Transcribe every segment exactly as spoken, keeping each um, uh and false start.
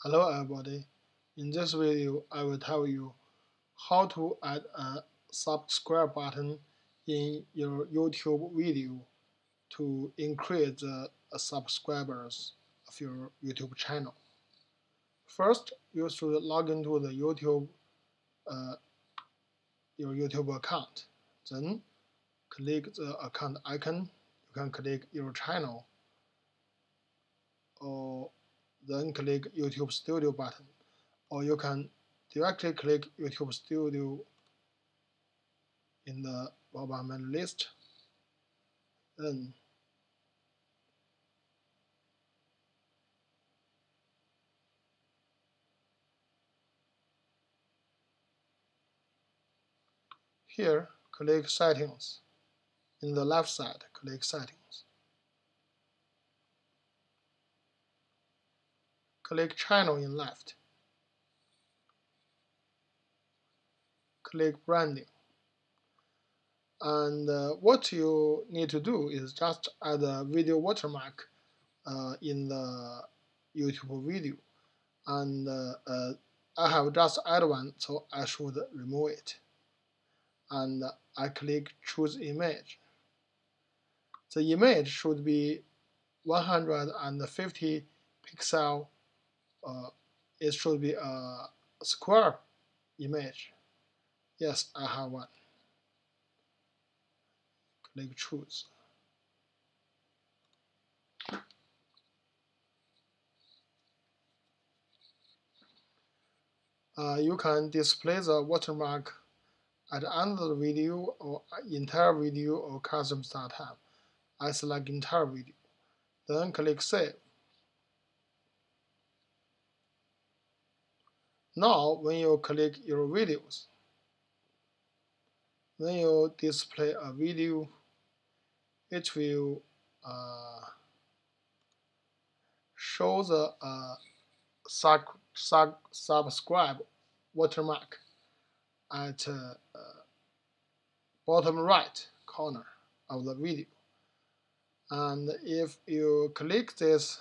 Hello everybody, in this video I will tell you how to add a subscribe button in your YouTube video to increase the subscribers of your YouTube channel. First, you should log into the YouTube uh, your YouTube account. Then click the account icon. You can click your channel or then click YouTube Studio button, or you can directly click YouTube Studio in the mobile menu list. Then here, click Settings. In the left side, click Settings. Click Channel in left. Click Branding. And uh, what you need to do is just add a video watermark uh, in the YouTube video. And uh, uh, I have just added one, so I should remove it. And I click Choose Image. The image should be one hundred fifty pixel. Uh, it should be a square image. Yes, I have one. Click Choose. Uh, you can display the watermark at the end of the video or entire video or custom start time. I select entire video. Then click Save. Now, when you click your videos, when you display a video, it will uh, show the uh, sub, sub, subscribe watermark at uh, uh, bottom right corner of the video. And if you click this,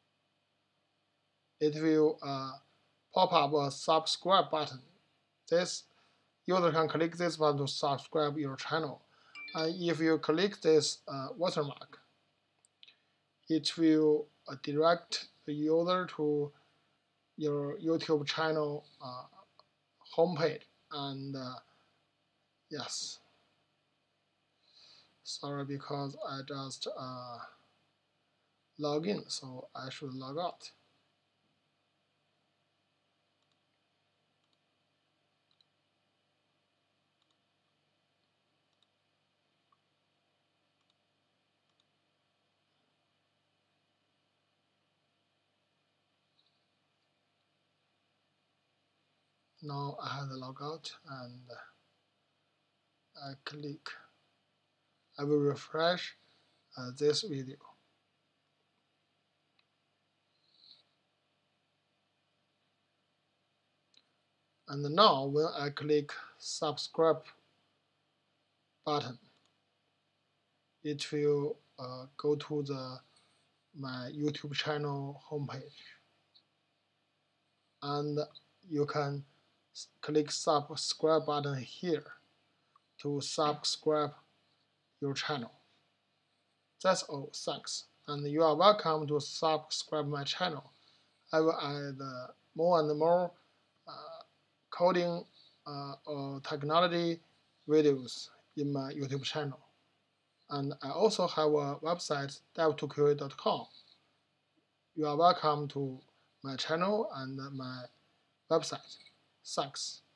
it will uh, pop up a subscribe button. This user can click this button to subscribe your channel. And if you click this uh, watermark, it will uh, direct the user to your YouTube channel uh, homepage. And uh, yes, sorry, because I just uh, log in, so I should log out. Now I have the logout and I click. I will refresh uh, this video. And now when I click subscribe button, it will uh, go to the my YouTube channel homepage. And you can click subscribe button here to subscribe your channel. That's all, thanks. And you are welcome to subscribe my channel. I will add uh, more and more uh, coding uh, or technology videos in my YouTube channel. And I also have a website, dev to q a dot com. You are welcome to my channel and my website. Thanks.